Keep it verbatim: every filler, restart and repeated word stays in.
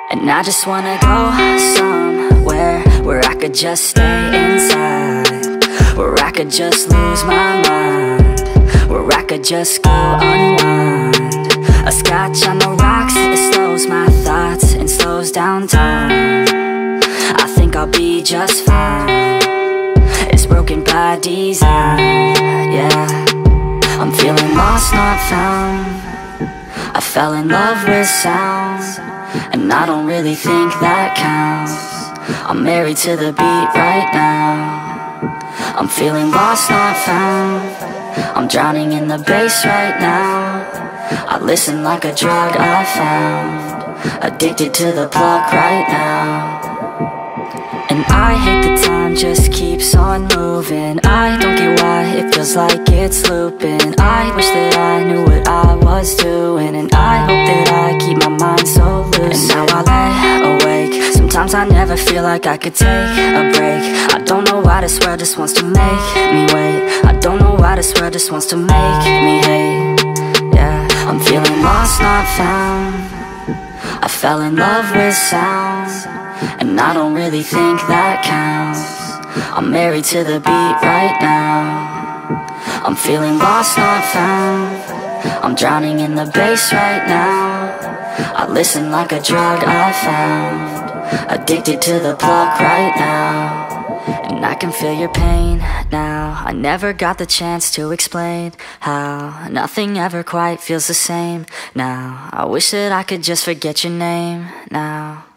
And I just wanna go somewhere where I could just stay inside, where I could just lose my mind, where I could just go unwind. A scotch on the rocks, it slows my thoughts and slows down time. I think I'll be just fine. It's broken by design, yeah. I'm feeling lost, not found. I fell in love with sound, and I don't really think that counts. I'm married to the beat right now. I'm feeling lost, not found. I'm drowning in the bass right now. I listen like a drug I found, addicted to the plug right now. And I hate the time just keeps on moving. I don't get why it feels like it's looping. I wish that I knew what I was doing, and I hope that I keep my mind so loose. And now I lay awake. Sometimes I never feel like I could take a break. I don't know why this world just wants to make me wait. I don't know why this world just wants to make me hate. Yeah, I'm feeling lost, not found. I fell in love with sound, and I don't really think that counts. I'm married to the beat right now. I'm feeling lost, not found. I'm drowning in the bass right now. I listen like a drug I found, addicted to the plug right now. And I can feel your pain now. I never got the chance to explain how nothing ever quite feels the same now. I wish that I could just forget your name now.